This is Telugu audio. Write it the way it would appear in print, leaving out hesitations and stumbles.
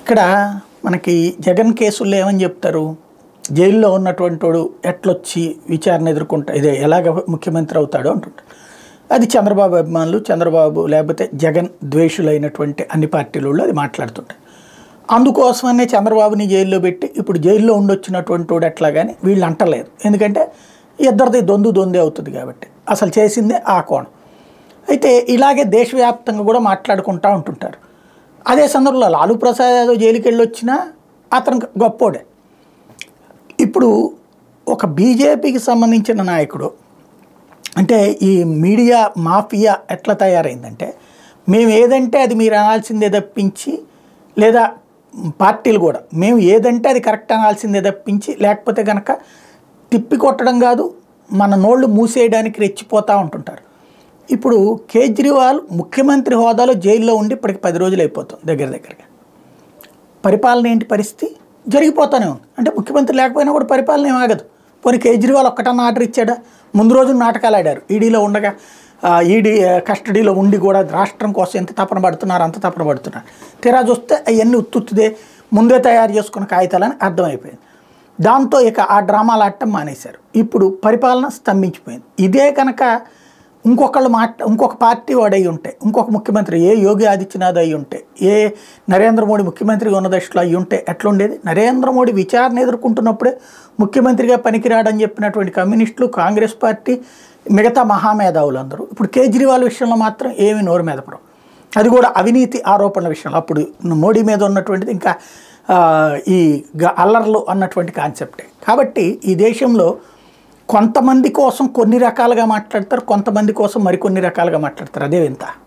ఇక్కడ మనకి జగన్ కేసుల్లో ఏమని చెప్తారు, జైల్లో ఉన్నటువంటి వాడు ఎట్లొచ్చి విచారణ ఎదుర్కొంటా ఇదే ఎలాగ ముఖ్యమంత్రి అవుతాడో అంటుంటారు. అది చంద్రబాబు అభిమానులు, చంద్రబాబు లేకపోతే జగన్ ద్వేషులైనటువంటి అన్ని పార్టీలలో అది మాట్లాడుతుంటారు. అందుకోసమనే చంద్రబాబుని జైల్లో పెట్టి ఇప్పుడు జైల్లో ఉండొచ్చినటువంటి వాడు ఎట్లా కానీ వీళ్ళు అంటలేరు. ఎందుకంటే ఇద్దరిది దొందే అవుతుంది కాబట్టి అసలు చేసిందే ఆ కోణం. అయితే ఇలాగే దేశవ్యాప్తంగా కూడా మాట్లాడుకుంటూ ఉంటుంటారు. అదే సందర్భంలో లాలూ ప్రసాద్ యాదవ్ జైలుకి వెళ్ళి వచ్చినా అతను గొప్పోడే. ఇప్పుడు ఒక బీజేపీకి సంబంధించిన నాయకుడు అంటే ఈ మీడియా మాఫియా ఎట్లా తయారైందంటే, మేము ఏదంటే అది మీరు అనాల్సిందే తప్పించి, లేదా పార్టీలు కూడా మేము ఏదంటే అది కరెక్ట్ అనాల్సిందే తప్పించి, లేకపోతే కనుక తిప్పి కొట్టడం కాదు మన నోళ్ళు మూసేయడానికి రెచ్చిపోతూ ఉంటుంటారు. ఇప్పుడు కేజ్రీవాల్ ముఖ్యమంత్రి హోదాలో జైల్లో ఉండి ఇప్పటికి 10 రోజులు అయిపోతుంది దగ్గరగా. పరిపాలన ఏంటి పరిస్థితి జరిగిపోతూనే ఉంది. అంటే ముఖ్యమంత్రి లేకపోయినా కూడా పరిపాలన ఏం ఆగదు. పోనీ కేజ్రీవాల్ ఒక్కటన్నా ఆర్డర్ ఇచ్చాడా? ముందు రోజు నాటకాలు ఆడారు. ఈడీలో ఉండగా ఈడీ కస్టడీలో ఉండి కూడా రాష్ట్రం కోసం ఎంత తపన పడుతున్నారు, అంత తపన పడుతున్నారు. తీరా చూస్తే అవన్నీ ఉత్తుత్తుదే ముందే తయారు చేసుకున్న కాగితాలని అర్థమైపోయింది. దాంతో ఇక ఆ డ్రామాలు ఆడటం మానేశారు. ఇప్పుడు పరిపాలన స్తంభించిపోయింది. ఇదే కనుక ఇంకొక పార్టీ వాడు అయి ఉంటే, ఇంకొక ముఖ్యమంత్రి ఏ యోగి ఆదిత్యనాథ్ అయి ఉంటే, ఏ నరేంద్ర మోడీ ముఖ్యమంత్రిగా ఉన్న దశలో అయి ఉంటే ఎట్లుండేది? నరేంద్ర మోడీ విచారణ ఎదుర్కొంటున్నప్పుడే ముఖ్యమంత్రిగా పనికిరాడని చెప్పినటువంటి కమ్యూనిస్టులు, కాంగ్రెస్ పార్టీ, మిగతా మహామేధావులు అందరూ ఇప్పుడు కేజ్రీవాల్ విషయంలో మాత్రం ఏమి నోరు మెదపరు. అది కూడా అవినీతి ఆరోపణల విషయంలో. అప్పుడు మోడీ మీద ఉన్నటువంటిది ఇంకా ఈ అల్లర్లు అన్నటువంటి కాన్సెప్టే. కాబట్టి ఈ దేశంలో కొంతమంది కోసం కొన్ని రకాలుగా మాట్లాడతారు, కొంతమంది కోసం మరికొన్ని రకాలుగా మాట్లాడతారు. అదే వింత.